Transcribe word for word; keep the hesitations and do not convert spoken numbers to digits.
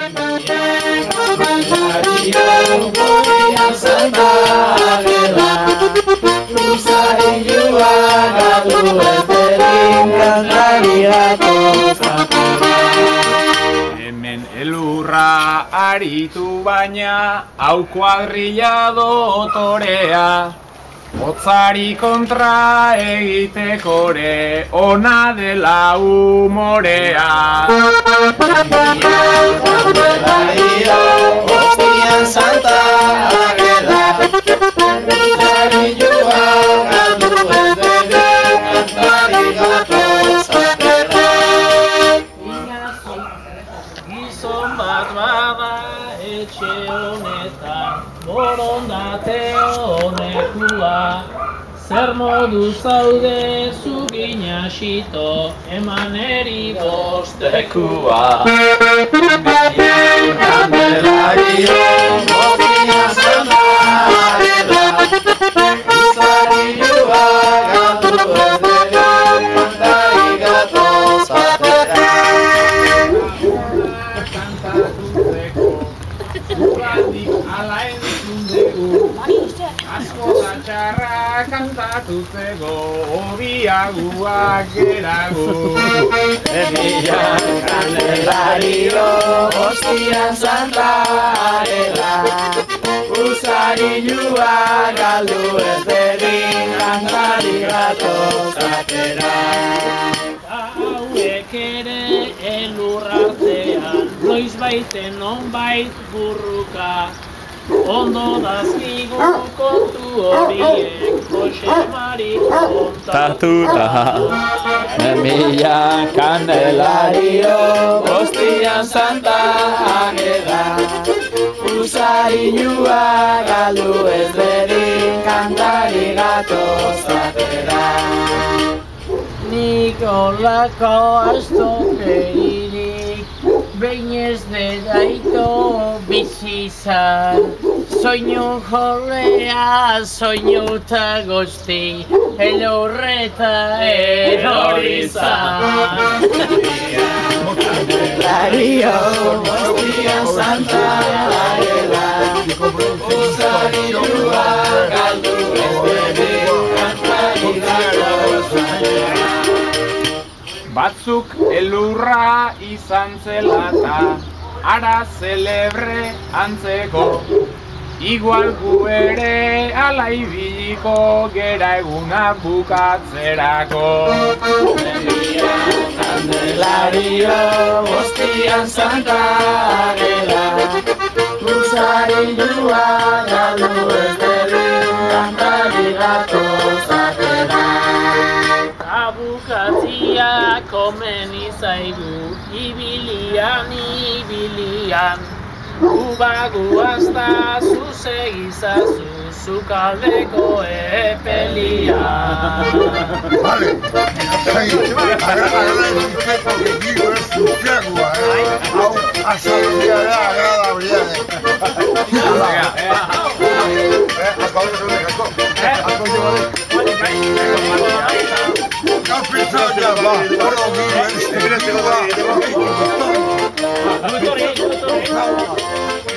Kandelario botian Santa Agela, usailua galdu ez derin kantari gatozatera. Hemen elurra aritu baina, hau kuadrilla dotorea. Hotzari kontra egitekore, ona dela humorea. Kandelario botian Santa Agela, usailua galdu ez derin kantari gatozatera. Gizon bat bada etxe honetan, borondate honekua. Zer modu zaude zugina xito, emaneri bostekua. Kandelario botian Santa Agela, usailua galdu ez derin kantari gatozatera. Kantatutzeko, ugandik ala entzun dugu. Asko da txarra kantatutzeko, obiaguak geragu. Emilan Kandelario botian Santa Agela, usailua galdu ez derin kantari gatozatera. Hauek ere elurrartean, noiz baiten nonbait burruka. Ondo dazkigu kontu horiek, Jose Mari kontatuta. Emilan Kandelario botian Santa Agela, usailua galdu ez derin kantari gatozatera. Nik olako astokeririk, behin ez dedaito bizizan. Soinu jolea, soinu eta gozti, elurreta erorizan. Kandelario botian Santa Agela, usailua galdu ez derin kantari gatozatera. Batzuk elurra izan zelata, ara celebre antzeko. Igual gu ere ala ibiliko gera eguna bukatzerako. Kandelario botian Santa Agela, usailua galdu ez derin kantari gatozatera. Abukatzia komeni zaigu, ibilian, ibilian. Ubagu hasta zuzegizazu, zukaldeko epelian. Vale, agarra el discreto que digo es su fiagua, ¿eh? Hau azaltzea da agradabrian. Asko hau zeuden asko. Asko zeuden. Kapitza ya ba, oro mi, ez